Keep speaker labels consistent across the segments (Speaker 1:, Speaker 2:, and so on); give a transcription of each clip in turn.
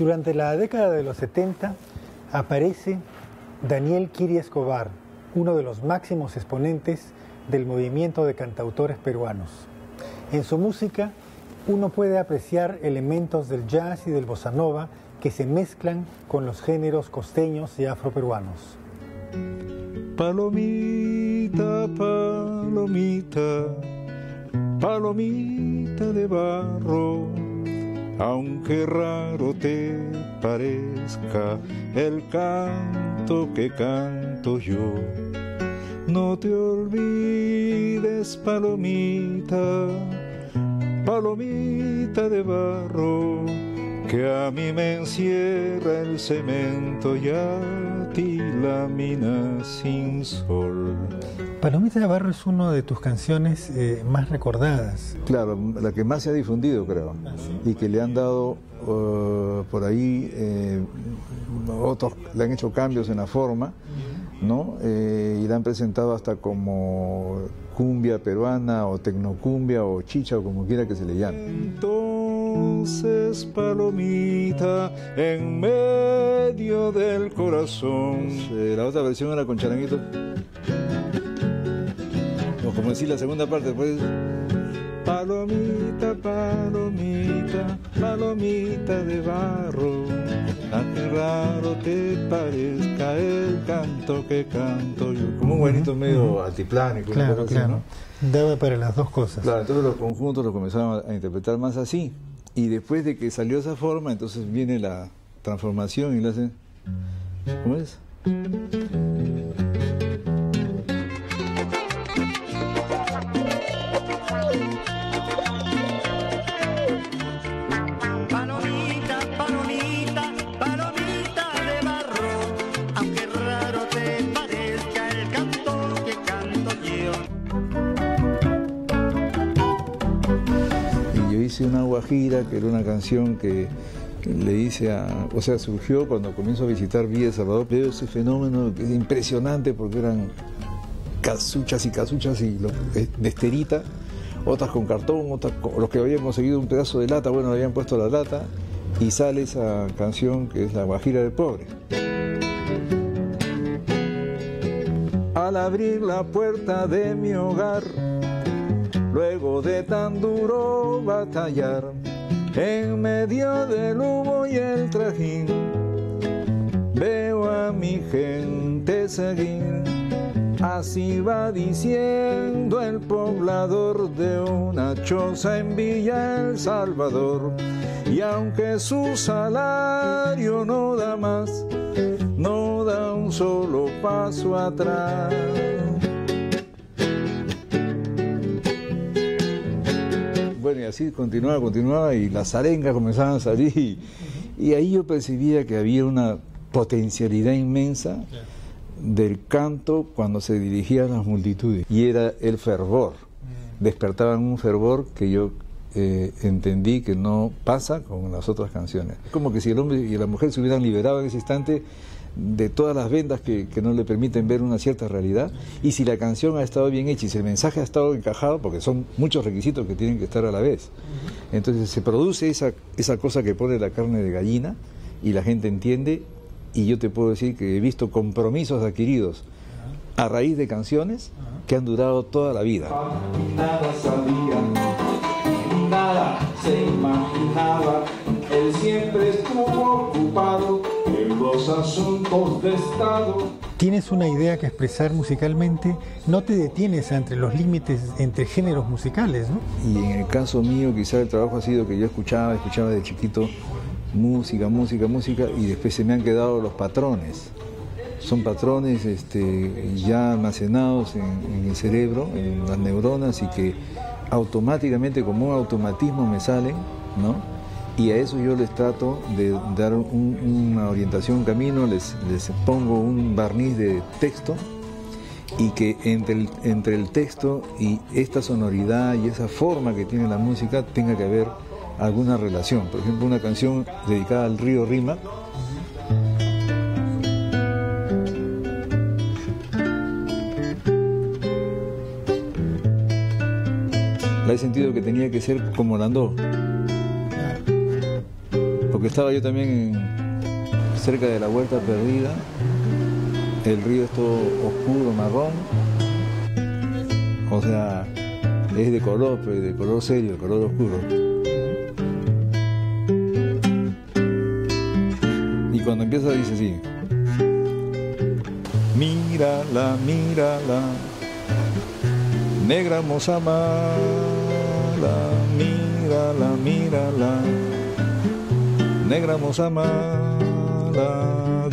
Speaker 1: Durante la década de los 70 aparece Daniel Kiri Escobar, uno de los máximos exponentes del movimiento de cantautores peruanos. En su música uno puede apreciar elementos del jazz y del bossa nova que se mezclan con los géneros costeños y afroperuanos.
Speaker 2: Palomita, palomita, palomita de barro, aunque raro te parezca el canto que canto yo, no te olvides, palomita, palomita de barro, que a mí me encierra el cemento y a ti la mina sin sol.
Speaker 1: Palomita de Barro es una de tus canciones más recordadas.
Speaker 2: Claro, la que más se ha difundido, creo.
Speaker 1: ¿Ah, sí?
Speaker 2: Y que le han dado por ahí, otros le han hecho cambios en la forma, ¿no? Y la han presentado hasta como cumbia peruana o tecnocumbia o chicha o como quiera que se le llame. Entonces, palomita, en medio del corazón. La otra versión era con charanguito. O como decir la segunda parte, pues. Palomita, palomita, palomita de barro, a qué raro te parezca el canto que canto yo. Como un buenito medio altiplánico.
Speaker 1: Claro,
Speaker 2: así,
Speaker 1: claro.
Speaker 2: ¿no?
Speaker 1: Daba para las dos cosas.
Speaker 2: Claro, entonces los conjuntos los comenzaron a interpretar más así. Y después de que salió esa forma, entonces viene la transformación y lo hacen... ¿Cómo es?
Speaker 3: Palomita, palomita, palomita de barro, aunque raro te parezca el canto que canto yo.
Speaker 2: Y yo hice una guajira, que era una canción que le hice a... O sea, surgió cuando comienzo a visitar Villa de Salvador. Veo ese fenómeno que es impresionante porque eran casuchas y de esterita, otras con cartón, otras con, los que habían conseguido un pedazo de lata, bueno, le habían puesto la lata y sale esa canción que es La Guajira del Pobre. Al abrir la puerta de mi hogar, luego de tan duro batallar, en medio del humo y el trajín, veo a mi gente seguir. Así va diciendo el poblador de una choza en Villa El Salvador. Y aunque su salario no da más, no da un solo paso atrás. Bueno, y así continuaba y las arengas comenzaban a salir y ahí yo percibía que había una potencialidad inmensa del canto cuando se dirigía a las multitudes y era el fervor, despertaban un fervor que yo entendí que no pasa con las otras canciones. Es como que si el hombre y la mujer se hubieran liberado en ese instante de todas las vendas que no le permiten ver una cierta realidad, y si la canción ha estado bien hecha y si el mensaje ha estado encajado, porque son muchos requisitos que tienen que estar a la vez, entonces se produce esa cosa que pone la carne de gallina y la gente entiende. Y yo te puedo decir que he visto compromisos adquiridos a raíz de canciones que han durado toda la vida.
Speaker 4: Nada sabía, nada se imaginaba, él siempre estuvo ocupado en los asuntos de Estado.
Speaker 1: Tienes una idea que expresar musicalmente, no te detienes entre los límites entre géneros musicales, ¿no?
Speaker 2: Y en el caso mío quizá el trabajo ha sido que yo escuchaba de chiquito música, y después se me han quedado los patrones. Son patrones ya almacenados en el cerebro, en las neuronas, y que automáticamente, como un automatismo, me salen, ¿no? Y a eso yo les trato de dar una orientación, un camino, les pongo un barniz de texto, y que entre el texto y esta sonoridad y esa forma que tiene la música tenga que haber alguna relación. Por ejemplo, una canción dedicada al río Rímac. La he sentido que tenía que ser como Landó. porque estaba yo también cerca de la Huerta Perdida. El río es todo oscuro, marrón. O sea, es de color, pero de color serio, de color oscuro. Y cuando empieza dice así: mírala, mírala, negra moza mala, mírala, mírala, negra moza mala,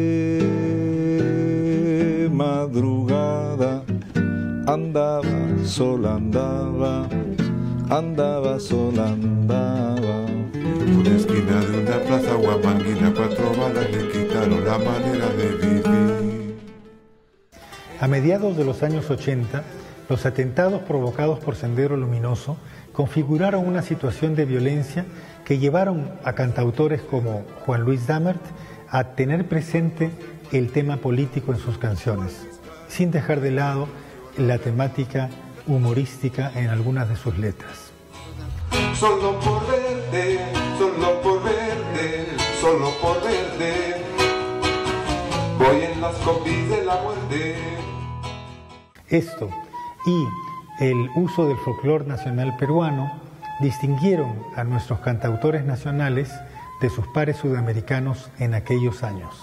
Speaker 2: de madrugada andaba, sola andaba, andaba, sola andaba.
Speaker 5: Una esquina de una plaza Huamanguina, 4 balas le quitaron la manera de vivir.
Speaker 1: A mediados de los años 80, los atentados provocados por Sendero Luminoso configuraron una situación de violencia que llevaron a cantautores como Juan Luis Damert a tener presente el tema político en sus canciones, sin dejar de lado la temática humorística en algunas de sus letras.
Speaker 5: Solo por verte, solo por verte, solo por verte, voy en las copias de la muerte.
Speaker 1: Esto y el uso del folclore nacional peruano distinguieron a nuestros cantautores nacionales de sus pares sudamericanos en aquellos años.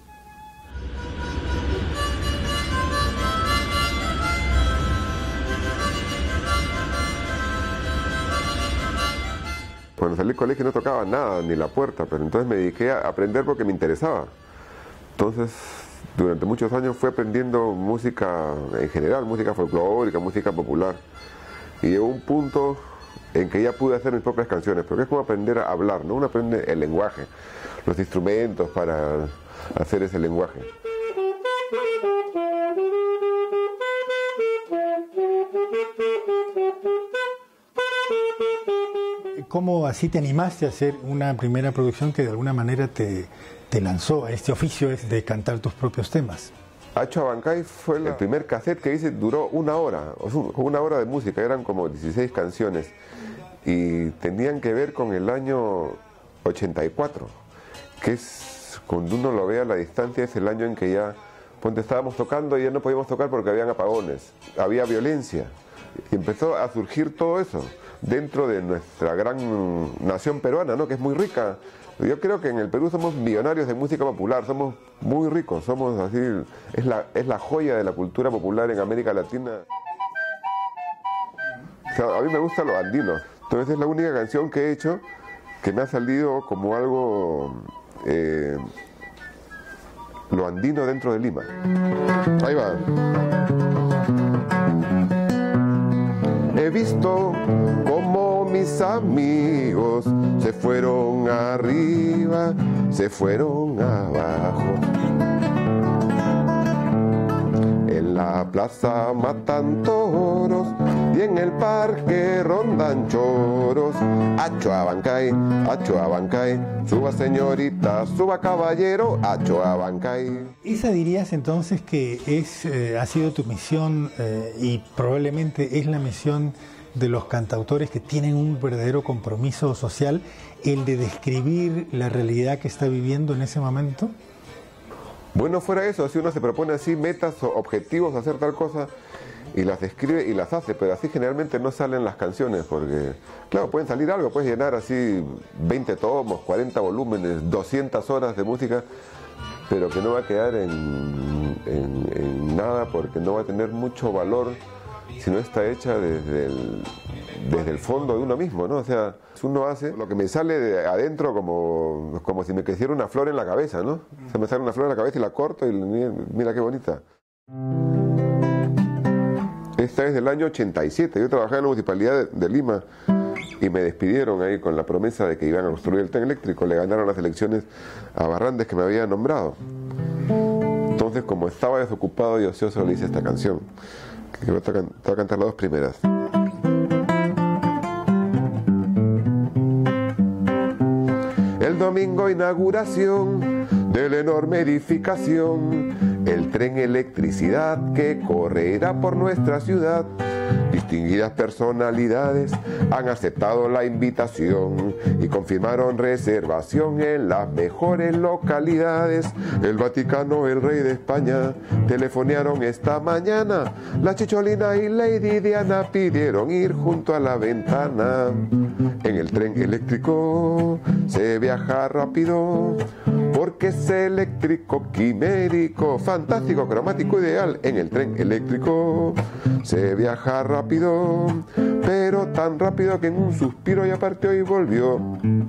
Speaker 6: Cuando salí del colegio no tocaba nada, ni la puerta, pero entonces me dediqué a aprender porque me interesaba. Entonces, durante muchos años fui aprendiendo música en general, música folclórica, música popular. Y llegó un punto en que ya pude hacer mis propias canciones, porque es como aprender a hablar, ¿no? Uno aprende el lenguaje, los instrumentos para hacer ese lenguaje.
Speaker 1: ¿Cómo así te animaste a hacer una primera producción que de alguna manera te lanzó a este oficio de cantar tus propios temas?
Speaker 6: Acho Abancay fue el primer cassette que hice, duró 1 hora, una hora de música, eran como 16 canciones y tenían que ver con el año 84, que es, cuando uno lo ve a la distancia, es el año en que ya, cuando estábamos tocando y ya no podíamos tocar porque habían apagones, había violencia y empezó a surgir todo eso dentro de nuestra gran nación peruana, ¿no? Que es muy rica. Yo creo que en el Perú somos millonarios de música popular, somos muy ricos, somos así, es la joya de la cultura popular en América Latina. O sea, a mí me gustan los andinos, entonces es la única canción que he hecho que me ha salido como algo lo andino dentro de Lima. Ahí va. He visto como mis amigos se fueron arriba, se fueron abajo. En la plaza matan toros y en el parque rondan choros. Acho Abancay, suba señorita, suba caballero, Acho Abancay.
Speaker 1: Esa dirías entonces que ha sido tu misión y probablemente es la misión de los cantautores que tienen un verdadero compromiso social, el de describir la realidad que está viviendo en ese momento.
Speaker 6: Bueno, fuera eso, si uno se propone así metas o objetivos, hacer tal cosa y las describe y las hace, pero así generalmente no salen las canciones, porque claro, pueden salir algo, puedes llenar así 20 tomos, 40 volúmenes, 200 horas de música, pero que no va a quedar en nada, porque no va a tener mucho valor si no está hecha desde el fondo de uno mismo, ¿no? O sea, si uno hace lo que me sale de adentro como si me creciera una flor en la cabeza, ¿no? O sea, me sale una flor en la cabeza y la corto y mira qué bonita. Esta es del año 87, yo trabajaba en la Municipalidad de Lima y me despidieron ahí con la promesa de que iban a construir el tren eléctrico, le ganaron las elecciones a Barrandes que me había nombrado. Entonces, como estaba desocupado y ocioso, le hice esta canción, que voy a cantar las 2 primeras. El domingo inauguración de la enorme edificación, el tren electricidad que correrá por nuestra ciudad. Distinguidas personalidades han aceptado la invitación y confirmaron reservación en las mejores localidades. El Vaticano, el rey de España, telefonearon esta mañana. La Chicholina y Lady Diana pidieron ir junto a la ventana. En el tren eléctrico se viaja rápido, porque es eléctrico, quimérico, fantástico, cromático, ideal. En el tren eléctrico se viaja rápido, pero tan rápido que en un suspiro ya partió y volvió.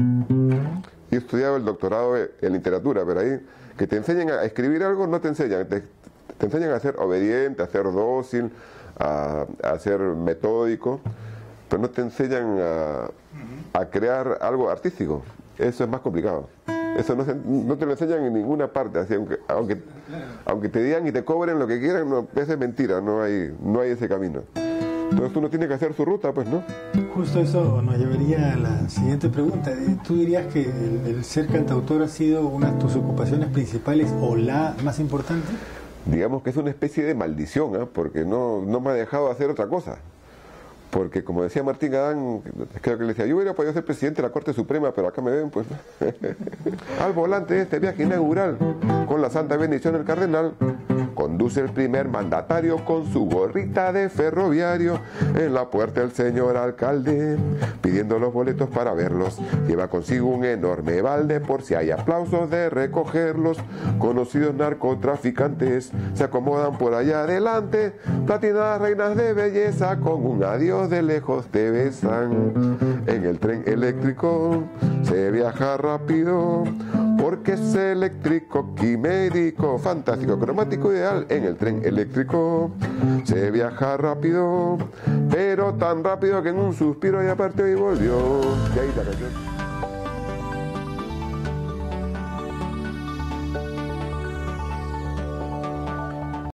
Speaker 6: Yo he estudiado el doctorado en literatura, pero ahí que te enseñen a escribir algo no te enseñan, te enseñan a ser obediente, a ser dócil, a ser metódico, pero no te enseñan a crear algo artístico. Eso es más complicado. Eso no te lo enseñan en ninguna parte, así, aunque te digan y te cobren lo que quieran, no, eso es mentira, no hay ese camino. Entonces uno tiene que hacer su ruta, pues, ¿no?
Speaker 1: Justo eso nos llevaría a la siguiente pregunta. ¿Tú dirías que el ser cantautor ha sido una de tus ocupaciones principales o la más importante?
Speaker 6: Digamos que es una especie de maldición, ¿eh? Porque no me ha dejado hacer otra cosa. Porque como decía Martín Adán, creo que le decía, yo hubiera podido ser presidente de la Corte Suprema, pero acá me ven, pues, al volante de este viaje inaugural, con la santa bendición del cardenal, conduce el primer mandatario con su gorrita de ferroviario en la puerta el señor alcalde, pidiendo los boletos para verlos. Lleva consigo un enorme balde por si hay aplausos de recogerlos. Conocidos narcotraficantes se acomodan por allá adelante, platinadas reinas de belleza con un adiós de lejos te besan. En el tren eléctrico se viaja rápido, porque es eléctrico, quimérico, fantástico, cromático, ideal. En el tren eléctrico se viaja rápido, pero tan rápido que en un suspiro ya partió y volvió. Y ahí la canción.